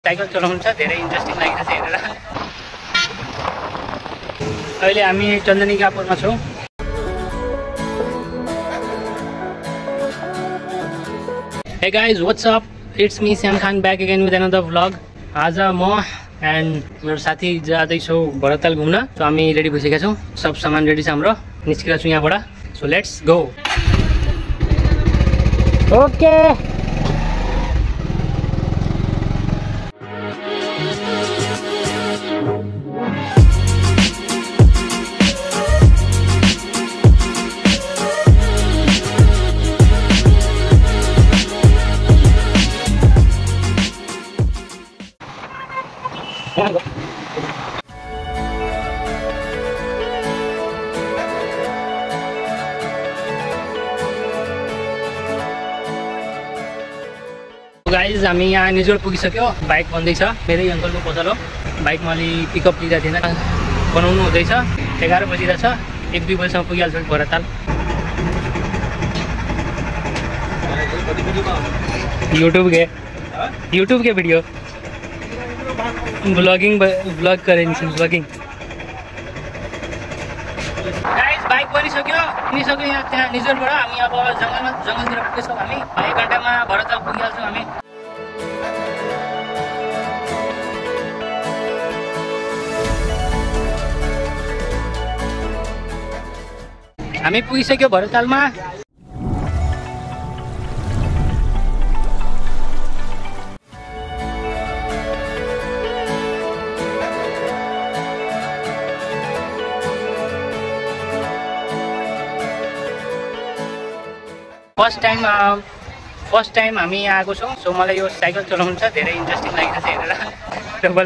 Cycle चलाउनु छ धेरै इन्ट्रेस्टिङ लागिरहेछ हेरेर। अहिले हामी चन्दनीकापुरमा छौँ। Hey guys, what's up? It's me Sam Khan back again with another vlog. आज म एन्ड मेरो साथी जाँदैछौँ भरत ताल घुम्न। सो हामी रेडी भइसकेका छौँ, सब सामान रेडी छ हाम्रो, निस्किरहेको छौँ यहाँबाट। So let's go. Okay guys हामी यहाँ निजोड पुगिसक्यो। बाइक बन्दैछ, मेरै अङ्कलको पसल हो। बाइकमा अलि पिकअप लिँदा थिएन, बनाउनु हुँदैछ। 11 बजिरहेछ, 1-2 बजीसम्म पुगिहाल्छ भरत ताल। यूट्यूब के भिडियो ब्लग करें ब्लगिङ। गाइज बाइक बनिसक्यो, हिँडिसक्यो यहाँ त्यहाँ निजोडबाट। हामी अब जङ्गलतिर पुगेछौँ। हामी 1 घन्टामा भरत ताल पुगिहाल्छौँ। हामी पुगिसक्यो भरत तालमा। फर्स्ट टाइम हामी यहाँ आएको छौँ। सो मलाई यो साइकल चलाउनु छ धेरै इन्ट्रेस्टिङ लागिरहेछ हेरेर। डबल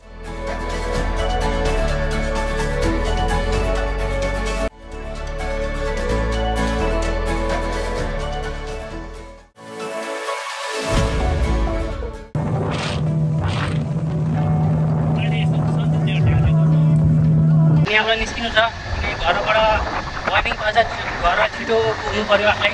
यहाँबाट निस्किनु छ, घरबाट वार्निङ अझ घर छिटो पुग्नु पर्यो आफूलाई।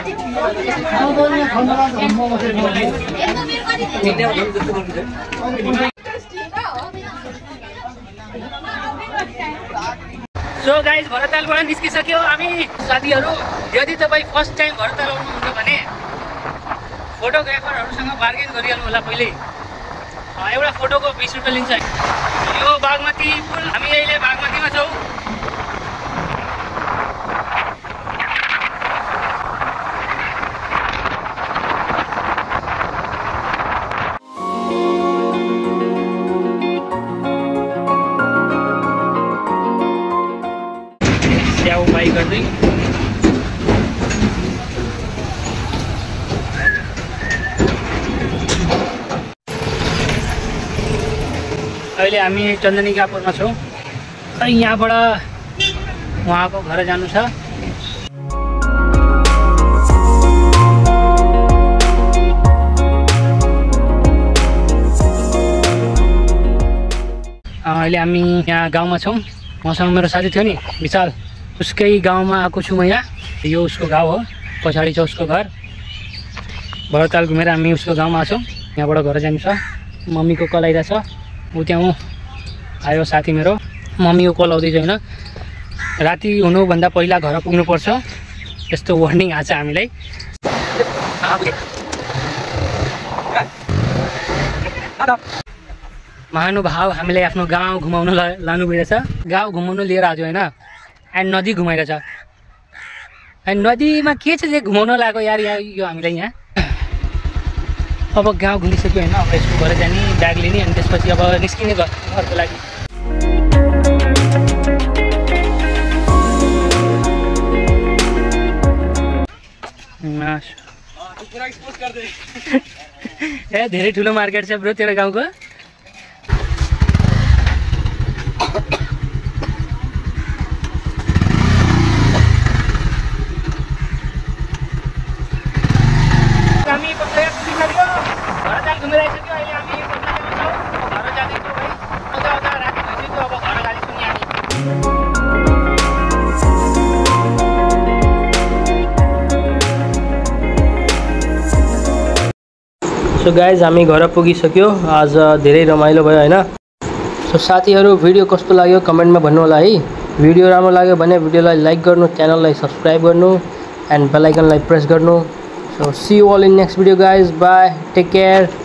सो गाइज भरत तालबाट निस्किसक्यो हामी। साथीहरू, यदि तपाईँ फर्स्ट टाइम भरत ताल आउनुहुन्छ भने फोटोग्राफरहरूसँग बार्गेन गरिहाल्नु होला। पहिले एउटा फोटोको 20 रुपियाँ लिन्छ। यो बागमती पुल, हामी अहिले बागमतीमा छौँ। बाइक गर्दै अहिले हामी चन्दनीकापुरमा छौँ। यहाँबाट उहाँको घर जानु छ। अहिले हामी यहाँ गाउँमा छौँ। मसँग मेरो साथी थियो नि विशाल, उसकै गाउँमा आएको छु म यहाँ। यो उसको गाउँ हो, पछाडि छ उसको घर। भरत ताल घुमेर हामी उसको गाउँमा छौँ। यहाँबाट घर जानु छ। मम्मीको कल आइरहेछ, ऊ त्यहाँ आयो साथी मेरो। मम्मीको कल आउँदैछ होइन, राति हुनुभन्दा पहिला घर पुग्नुपर्छ, यस्तो वार्निङ आएको छ हामीलाई। महानुभाव हामीलाई आफ्नो गाउँ घुमाउनु लानु भइरहेछ। गाउँ घुमाउनु लिएर आज होइन, एन्ड नदी घुमाइरहेछ। एन्ड नदीमा के छ जे घुमाउन लागेको यार यो हामीलाई यहाँ। अब गाउँ घुमिसक्यो होइन, अब यसको घर जाने, ब्याग लिने, अनि त्यसपछि अब निस्किने घरको लागि। ए धेरै ठुलो मार्केट छ ब्रो तेरो गाउँको। हामी पुगिसक्यो, भरत ताल घुमिरहेको अहिले हामी घर जाँदैछौँ है। आउँदा राति भइसक्यो, अब घर जाँदैछौँ यहाँ। सो सो गाइज हामी घर पुगिसक्यो। आज धेरै रमाइलो भयो हैन। सो साथीहरु भिडियो कस्तो लाग्यो कमेन्टमा भन्नु होला है। भिडियो राम्रो लाग्यो भने भिडियोलाई लाइक गर्नु, च्यानललाई सब्स्क्राइब गर्नु एन्ड बेल आइकनलाई प्रेस गर्नु। So see you all in next video guys. Bye, take care.